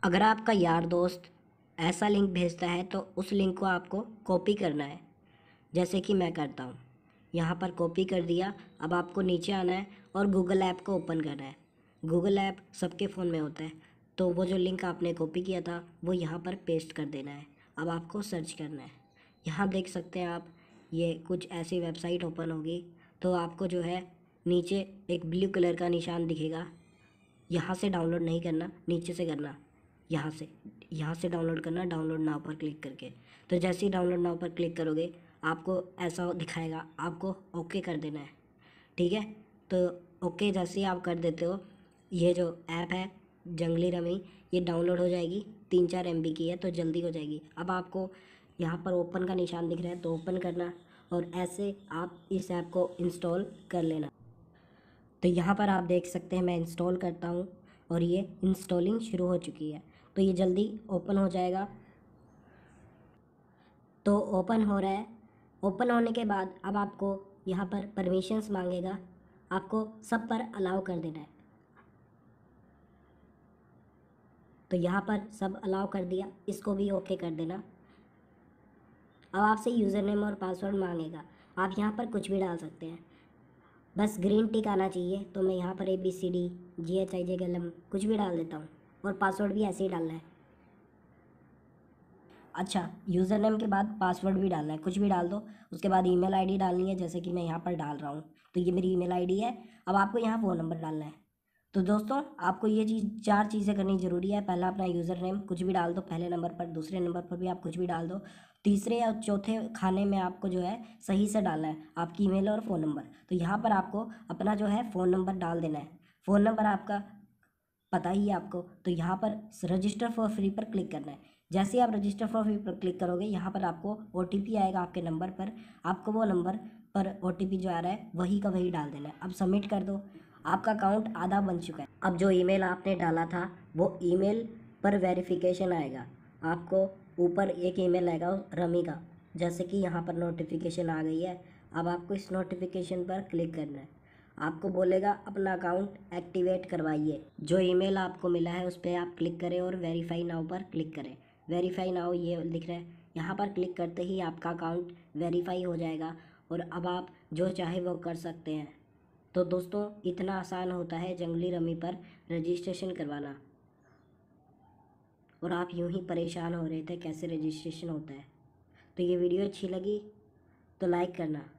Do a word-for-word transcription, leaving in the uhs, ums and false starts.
अगर आपका यार दोस्त ऐसा लिंक भेजता है तो उस लिंक को आपको कॉपी करना है, जैसे कि मैं करता हूँ। यहाँ पर कॉपी कर दिया। अब आपको नीचे आना है और गूगल ऐप को ओपन करना है। गूगल ऐप सबके फ़ोन में होता है, तो वो जो लिंक आपने कॉपी किया था वो यहाँ पर पेस्ट कर देना है। अब आपको सर्च करना है। यहाँ देख सकते हैं आप, ये कुछ ऐसी वेबसाइट ओपन होगी, तो आपको जो है नीचे एक ब्लू कलर का निशान दिखेगा। यहाँ से डाउनलोड नहीं करना, नीचे से करना। यहाँ से यहाँ से डाउनलोड करना, डाउनलोड नाउ पर क्लिक करके। तो जैसे ही डाउनलोड नाउ पर क्लिक करोगे आपको ऐसा दिखाएगा, आपको ओके कर देना है। ठीक है, तो ओके जैसे ही आप कर देते हो, ये जो ऐप है जंगली रमी, ये डाउनलोड हो जाएगी। तीन चार एम बी की है तो जल्दी हो जाएगी। अब आपको यहाँ पर ओपन का निशान दिख रहा है तो ओपन करना, और ऐसे आप इस ऐप को इंस्टॉल कर लेना। तो यहाँ पर आप देख सकते हैं मैं इंस्टॉल करता हूँ और ये इंस्टॉलिंग शुरू हो चुकी है। तो ये जल्दी ओपन हो जाएगा। तो ओपन हो रहा है। ओपन होने के बाद अब आपको यहाँ पर परमिशंस मांगेगा, आपको सब पर अलाउ कर देना है। तो यहाँ पर सब अलाउ कर दिया, इसको भी ओके कर देना। अब आपसे यूज़र नेम और पासवर्ड मांगेगा, आप यहाँ पर कुछ भी डाल सकते हैं, बस ग्रीन टिक आना चाहिए। तो मैं यहाँ पर A B C D G H I J L M कुछ भी डाल देता हूँ, और पासवर्ड भी ऐसे ही डालना है। अच्छा, यूज़र नेम के बाद पासवर्ड भी डालना है, कुछ भी डाल दो। उसके बाद ईमेल आईडी डालनी है, जैसे कि मैं यहाँ पर डाल रहा हूँ। तो ये मेरी ईमेल आईडी है। अब आपको यहाँ फ़ोन नंबर डालना है। तो दोस्तों आपको ये चीज़ चार चीज़ें करनी ज़रूरी है। पहला अपना यूज़र नेम कुछ भी डाल दो पहले नंबर पर, दूसरे नंबर पर भी आप कुछ भी डाल दो, तीसरे और चौथे खाने में आपको जो है सही से डालना है आपकी ईमेल और फ़ोन नंबर। तो यहाँ पर आपको अपना जो है फ़ोन नंबर डाल देना है। फ़ोन नंबर आपका पता ही है आपको। तो यहाँ पर रजिस्टर फॉर फ्री पर क्लिक करना है। जैसे ही आप रजिस्टर फॉर फ्री पर क्लिक करोगे, यहाँ पर आपको ओ टी पी आएगा आपके नंबर पर। आपको वो नंबर पर ओ टी पी जो आ रहा है वही का वही डाल देना है। अब सबमिट कर दो, आपका अकाउंट आधा बन चुका है। अब जो ईमेल आपने डाला था वो ईमेल पर वेरिफिकेशन आएगा। आपको ऊपर एक ईमेल आएगा रमी का, जैसे कि यहाँ पर नोटिफिकेशन आ गई है। अब आपको इस नोटिफिकेशन पर क्लिक करना है। आपको बोलेगा अपना अकाउंट एक्टिवेट करवाइए। जो ईमेल आपको मिला है उस पर आप क्लिक करें और वेरीफाई नाउ पर क्लिक करें। वेरीफाई नाउ ये लिख रहा है, यहाँ पर क्लिक करते ही आपका अकाउंट वेरीफाई हो जाएगा, और अब आप जो चाहे वो कर सकते हैं। तो दोस्तों इतना आसान होता है जंगली रमी पर रजिस्ट्रेशन करवाना, और आप यूं ही परेशान हो रहे थे कैसे रजिस्ट्रेशन होता है। तो ये वीडियो अच्छी लगी तो लाइक करना।